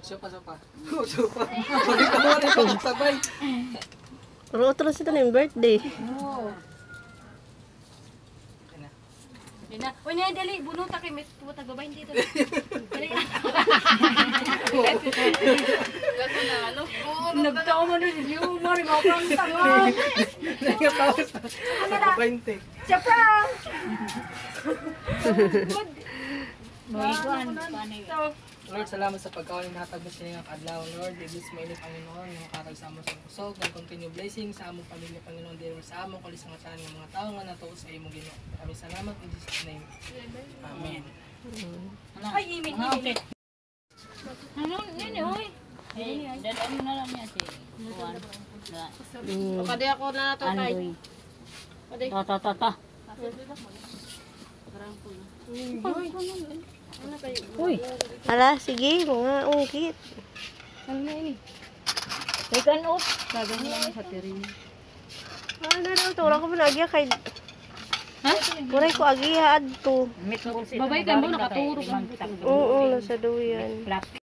Sopa. Sopa. Balik ka mo rin sabay. Pero otro ito na yung birthday. Oo. Dina. Uy, na dali, bunuta kay may puta gabahin dito. Dali. Nagtao mo na yung mari mo pang tanga. Nagkatawa sa 20. Siya prank. Lord, salamat sa pagkawan ng hatag mo siya ng adlaw, Lord. I-bless mo inig, Panginoon, yung makatag sa among sa kusog, and continue blessing sa among pamilya, Panginoon, din sa among kalisangan ng mga tao nga natuo sa imong Ginoo. Maraming salamat in Jesus' name. Amen. Ay, imin. Ano, nini, oy. Dadaan mo na lang niya si Juan. Kadi ako na nato tay. Andoy. Ta. Uy. Ala, sige, mga ungkit. Ano na ini? May kanot. Sagang lang sa tirin. Ano daw to? Wala ko pa na-agya kay... Ha? Muray ko agiha adto. Babay ka mo, nakaturog. Oo, nasa duyan.